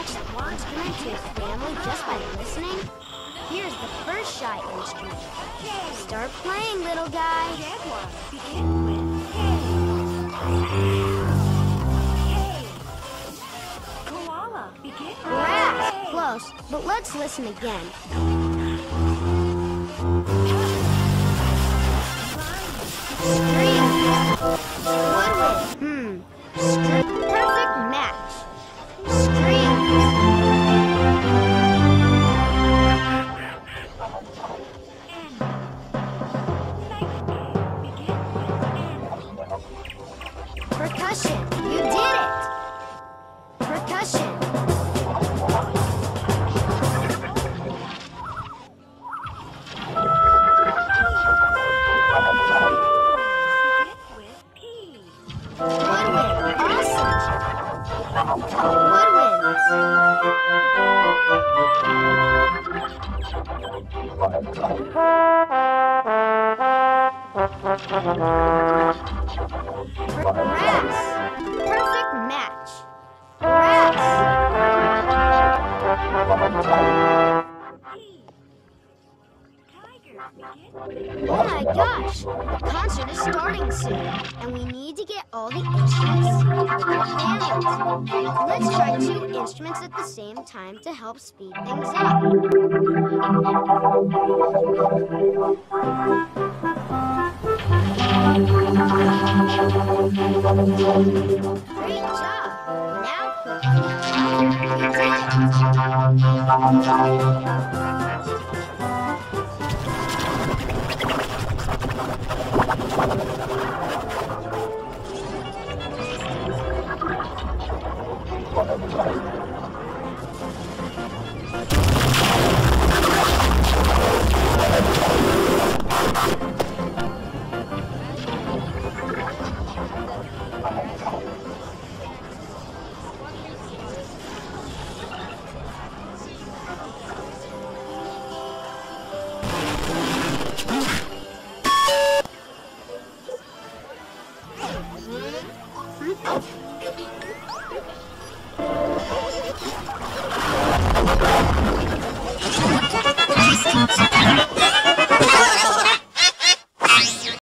attach the instrument to his family just by listening? Here's the first shy instrument. Start playing, little guy. Jaguar, begin with K. Koala, begin with Grass, close, but let's listen again. Stream. Woodwind. Perfect match. Strings. Percussion. You did it. Percussion. Woodwind. Awesome. Grass. Perfect match. Grass. Oh my gosh! The concert is starting soon, and we need to get all the instruments with their families. Let's try 2 instruments at the same time to help speed things up. Great job! Now, Cookie, you did it!